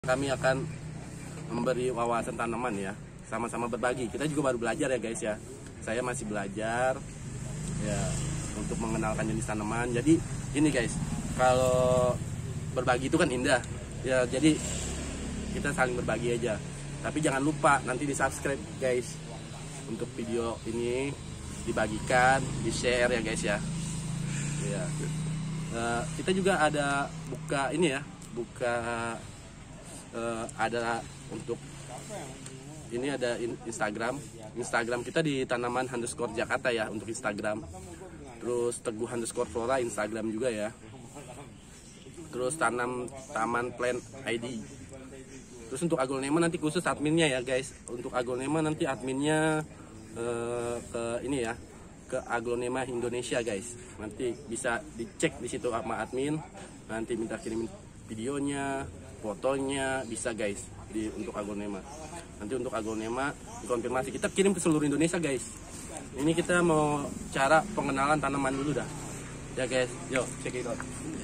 Kami akan memberi wawasan tanaman ya, sama-sama berbagi. Kita juga baru belajar ya guys ya. Saya masih belajar ya untuk mengenalkan jenis tanaman. Jadi ini guys, kalau berbagi itu kan indah ya. Jadi kita saling berbagi aja. Tapi jangan lupa nanti di subscribe guys. Untuk video ini dibagikan, di share ya guys ya. Ya. Kita juga ada buka ini ya, ada untuk ini ada Instagram kita di tanaman_Jakarta ya untuk Instagram. Terus Teguh_Flora Instagram juga ya. Terus Taman Plant ID. Terus untuk aglonema nanti khusus adminnya ya guys. Untuk aglonema nanti adminnya ke ini ya, ke Aglonema Indonesia guys. Nanti bisa dicek di situ sama admin. Nanti minta kirimin videonya, fotonya bisa guys untuk aglonema. Nanti untuk aglonema dikonfirmasi kita kirim ke seluruh Indonesia guys. Ini kita mau cara pengenalan tanaman dulu dah. Ya guys, yuk check it out.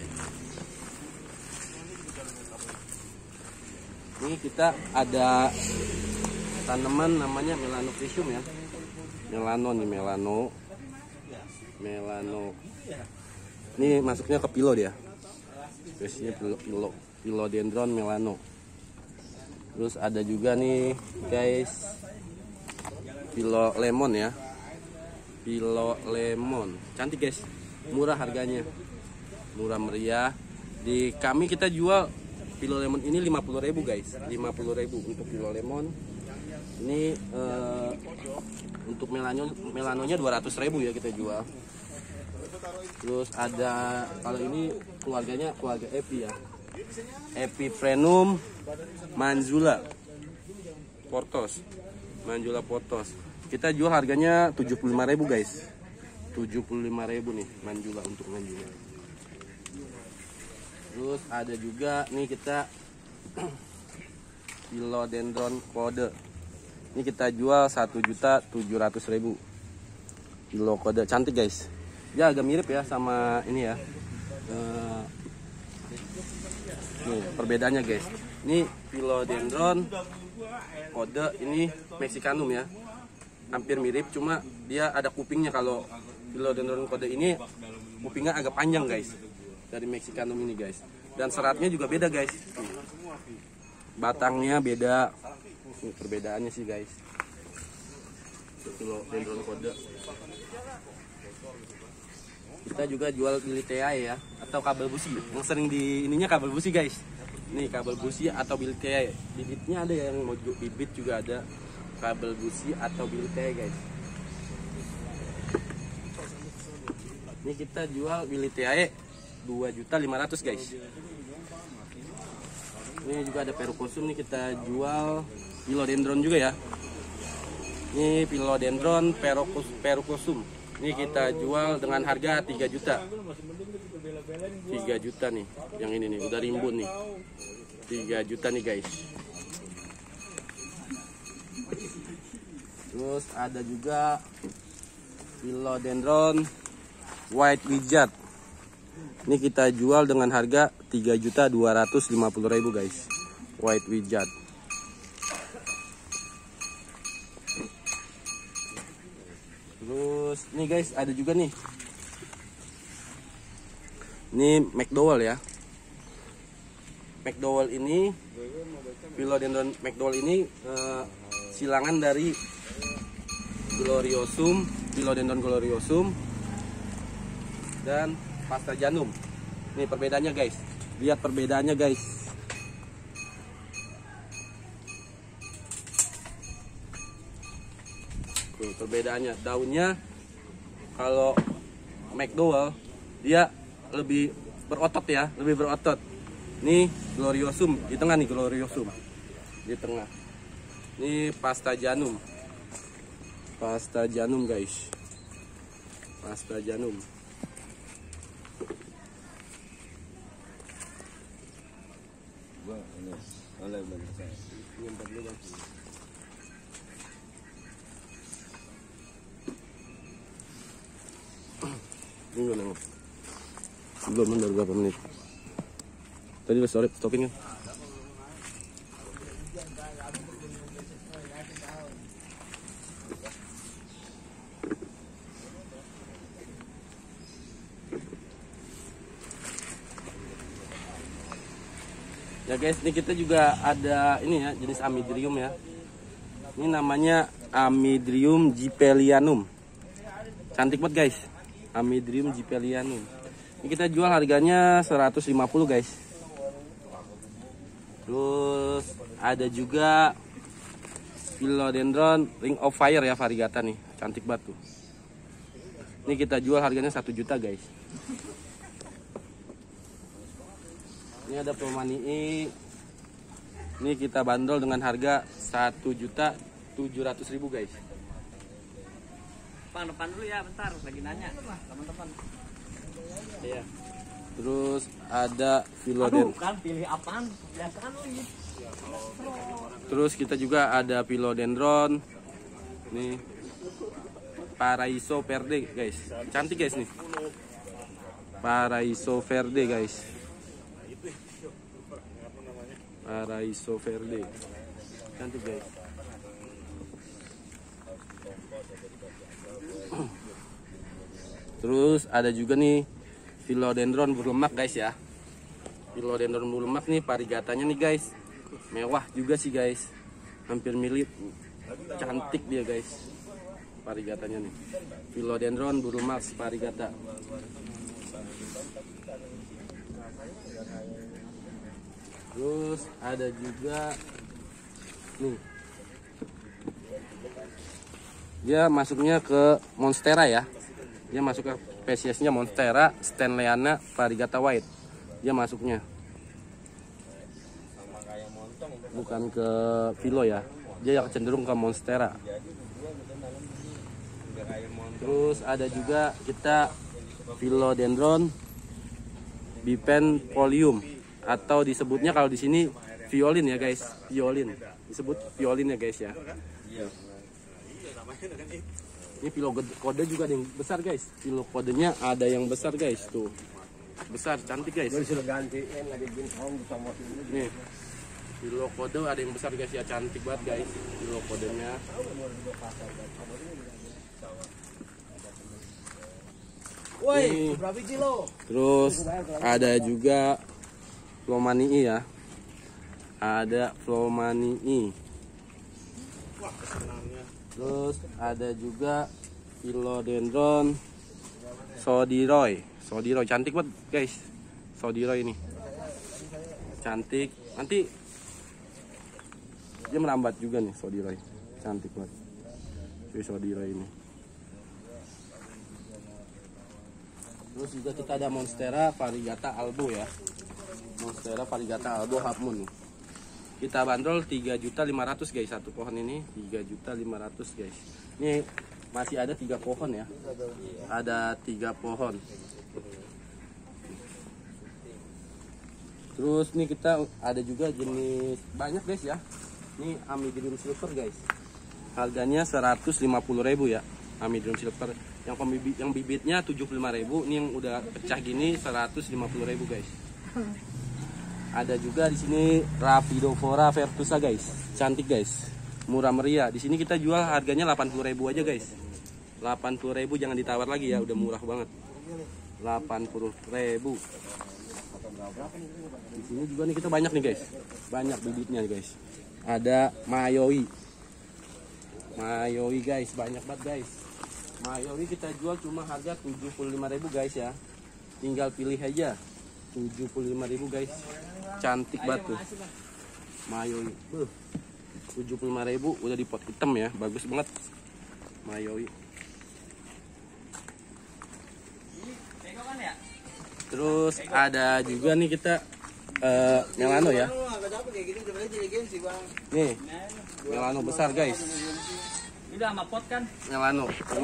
Ini kita ada tanaman namanya Melanophysium ya. Melano. Ini masuknya ke pilo dia. Biasanya Philodendron melano. Terus ada juga nih guys, Philo lemon ya. Philo lemon. Cantik guys. Murah harganya. Murah meriah. Di kami kita jual Philo lemon ini 50.000 guys. 50.000 untuk Philo lemon. Ini untuk melanonya 200.000 ya kita jual. Terus ada kalau ini keluarga Epi ya. Epiprenum Manzula Portos. Kita jual harganya 75.000 guys. 75.000 nih Manzula untuk Manzula. Terus ada juga nih kita Philodendron kode. Ini kita jual 1.700.000. Philo kode cantik guys. Dia agak mirip ya sama ini ya. Nih perbedaannya guys. Ini Philodendron kode, ini Mexicanum ya. Hampir mirip, cuma dia ada kupingnya. Kalau Philodendron kode ini kupingnya agak panjang guys dari Mexicanum ini guys. Dan seratnya juga beda guys. Batangnya beda. Ini perbedaannya sih guys. Philodendron kode. Kita juga jual Biliteae ya, atau kabel busi. Yang sering di ininya kabel busi guys. Nih kabel busi atau Biliteae. Bibitnya ada yang mau bibit juga ada. Kabel busi atau Biliteae guys. Ini kita jual Biliteae 2.500.000 guys. Ini juga ada Percusum nih kita jual. Philodendron juga ya. Ini Philodendron Percusum. Ini kita jual dengan harga 3 juta. 3 juta nih. Yang ini nih udah rimbun nih. 3 juta nih guys. Terus ada juga Philodendron White Wizard. Ini kita jual dengan harga 3.250.000 guys. White Wizard. Terus nih guys ada juga nih. Ini McDowell ya. McDowell ini Philodendron McDowell ini silangan dari Gloriosum, Philodendron Gloriosum dan Pastajanum. Nih perbedaannya guys. Lihat perbedaannya guys. Tuh, perbedaannya daunnya. Kalau McDowell dia lebih berotot ya, lebih berotot. Nih Gloriosum di tengah nih, Gloriosum di tengah. Ini Pastajanum guys. Pastajanum. Belum, baru berapa menit. Tadi udah stopin kan? Ya guys, ini kita juga ada ini ya, jenis Amydrium ya. Ini namanya Amydrium gipelianum. Cantik banget guys. Amydrium gipelianum. Ini kita jual harganya 150 guys. Terus ada juga Philodendron Ring of Fire ya, variegata nih. Cantik banget tuh. Ini kita jual harganya 1 juta guys. Ini ada Promanii. Ini kita bandrol dengan harga 1.700.000 guys. Depan dulu ya, bentar lagi nanya teman-teman. Iya. Terus ada Philodendron. Kan pilih apaan? Biasaan lu gitu. Terus kita juga ada Philodendron. Nih. Paraiso Verde guys. Cantik guys nih. Paraiso Verde guys. Paraiso Verde. Cantik guys. Terus ada juga nih Philodendron berlemak guys ya. Philodendron berlemak nih variegatanya nih guys. Mewah juga sih guys. Hampir mirip. Cantik dia guys. Variegatanya nih. Philodendron berlemak variegata. Terus ada juga nih. Dia masuknya ke Monstera ya. Dia masuk ke spesiesnya Monstera Stanleyana variegata white. Dia masuknya. Bukan ke Philo ya. Dia yang cenderung ke Monstera. Terus ada juga kita Philodendron bipennifolium, atau disebutnya kalau di sini violin ya guys, violin. Disebut violin ya guys ya. Ini Philocode juga ada yang besar guys. Philocodenya ada yang besar guys tuh. Besar, cantik guys. Nih. Philocode ada yang besar guys ya, cantik banget guys Philocodenya. Woi, berapa kilo? Terus ada juga Promanii ya. Ada Promanii. Terus ada juga Philodendron Sodiroy. Sodiroy cantik banget guys. Sodiroy ini. Cantik. Nanti dia merambat juga nih Sodiroy. Cantik banget. Cuy Sodiroy ini. Terus juga kita ada Monstera variegata Albo ya. Monstera variegata Albo Half Moon. Kita bandrol 3.500.000 guys satu pohon ini, 3.500.000 guys. Ini masih ada 3 pohon ya. Ada 3 pohon. Terus nih kita ada juga jenis banyak guys ya. Ini Amydrium silver guys. Harganya 150.000 ya. Amydrium silver yang bibitnya 75.000, ini yang udah pecah gini 150.000 guys. Ada juga di sini Raphidophora vertusa guys. Cantik guys. Murah meriah. Di sini kita jual harganya 80.000 aja guys. 80.000, jangan ditawar lagi ya, udah murah banget. 80.000. Di sini juga nih kita banyak nih guys. Banyak bibitnya nih guys. Ada Mayoi. Mayoi guys, banyak banget guys. Mayoi kita jual cuma harga 75.000 guys ya. Tinggal pilih aja. 75.000 guys. Cantik banget tuh Mayoi. 75.000 udah di pot hitam ya. Bagus banget Mayoi. Terus ada juga nih kita Melano ya. Nih Melano besar guys. Udah sama pot kan? Melano.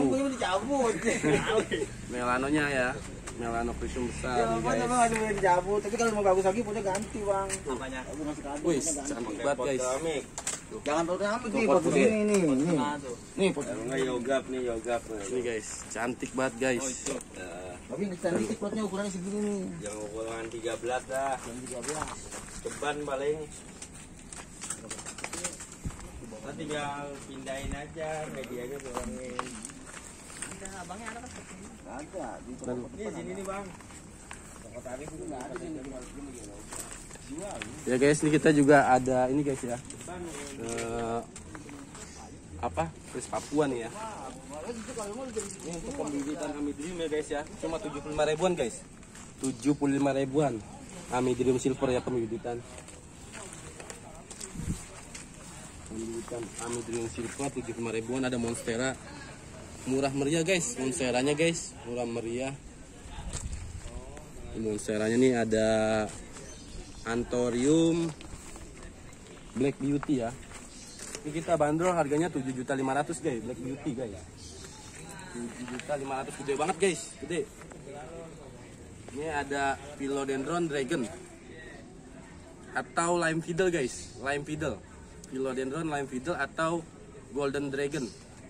Melanonya ya. Melano Chrysum besar nih guys. Tapi kalau mau bagus lagi potnya ganti bang. Apanya? Wih, cantik banget guys. Jangan potnya apa sih? Pot ini nih. Nih pot. Enggak yogap nih, yogap. Ini guys, cantik banget guys. Tapi cantik potnya ukurannya segini nih. Yang ukuran 13 dah. Yang 13. Ceban paling. tinggal pindahin aja, medianya bolongin. Ada abangnya ada kan? Ada di Dan Ini sini nih bang. Toko tarik itu nggak ada sini. ya guys, ini kita juga ada ini guys ya. Apa? Kris Papua nih ya. Ini untuk pembibitan Amidium ya guys ya. Cuma 75 ribuan guys. 75 ribuan. Amidium silver ya pembibitan. Amidium silver 75 ribuan. Ada Monstera. Murah meriah guys. Monsteranya guys. Murah meriah. Monsteranya nih ada Anthurium Black Beauty ya. Ini kita bandrol harganya 7.500.000 guys, Black Beauty guys. 7.500.000 gede banget guys, gede. Ini ada Philodendron Dragon atau Lime Fiddle guys, Lime Fiddle. Philodendron Lime Fiddle atau Golden Dragon.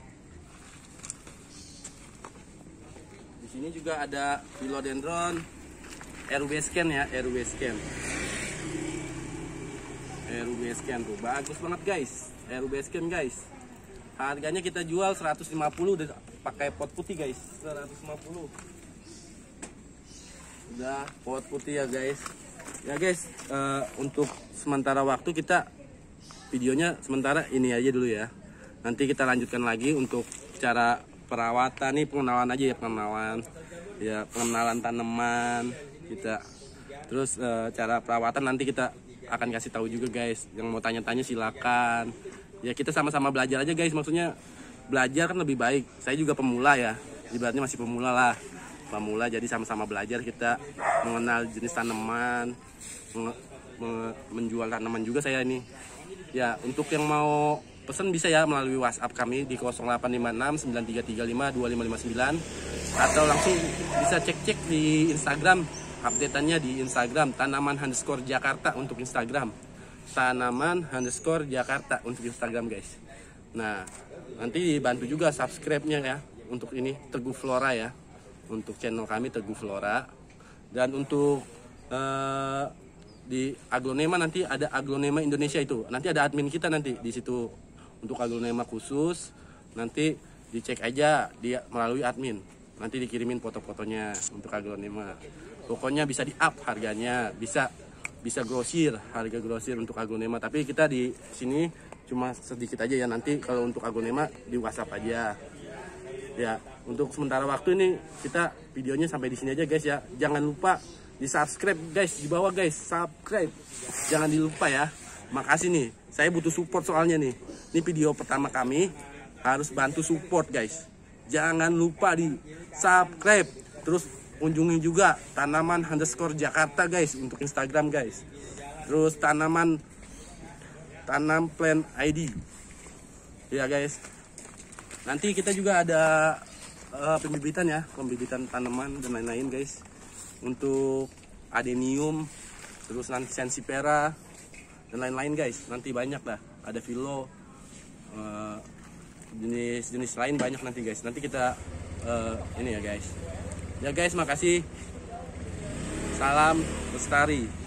Di sini juga ada Philodendron RW Scan ya, RW Scan. RW Scan tuh bagus banget guys. RW Scan guys. Harganya kita jual 150 udah pakai pot putih guys. 150. Udah pot putih ya guys. Ya guys, untuk sementara waktu kita videonya sementara ini aja dulu ya. Nanti kita lanjutkan lagi untuk cara perawatan nih, pengenalan aja ya, pengenalan. Ya, pengenalan tanaman kita. Terus cara perawatan nanti kita akan kasih tahu juga guys. Yang mau tanya-tanya silakan. Ya kita sama-sama belajar aja guys. Maksudnya belajar kan lebih baik. Saya juga pemula ya. Ibaratnya masih pemula lah. Pemula jadi sama-sama belajar kita mengenal jenis tanaman, menjual tanaman juga saya ini. Ya untuk yang mau pesan bisa ya melalui WhatsApp kami di 0856 9335 2559 atau langsung bisa cek-cek di Instagram. Update-annya di Instagram tanaman_Jakarta untuk Instagram. Tanaman_Jakarta untuk Instagram guys. Nah, nanti dibantu juga subscribe-nya ya untuk ini Teguh Flora ya. Untuk channel kami Teguh Flora. Dan untuk di Aglonema nanti ada Aglonema Indonesia itu. Nanti ada admin kita nanti di situ untuk Aglonema khusus. Nanti dicek aja dia melalui admin. Nanti dikirimin foto-fotonya untuk Aglonema. Pokoknya bisa di up harganya, bisa grosir, harga grosir untuk Aglonema. Tapi kita di sini cuma sedikit aja ya. Nanti kalau untuk Aglonema di WhatsApp aja. Ya, untuk sementara waktu ini kita videonya sampai di sini aja guys ya. Jangan lupa di subscribe guys, di bawah guys, subscribe. Jangan dilupa ya. Makasih nih, saya butuh support soalnya nih. Ini video pertama kami, harus bantu support guys. Jangan lupa di subscribe. Terus kunjungi juga tanaman_Jakarta guys untuk Instagram guys. Terus tanam plan ID ya guys. Nanti kita juga ada pembibitan ya, pembibitan tanaman dan lain-lain guys. Untuk adenium, terus nanti sensipera dan lain-lain guys. Nanti banyak lah, ada philo, jenis-jenis lain banyak nanti guys. Nanti kita ini ya guys. Ya guys, makasih. Salam lestari.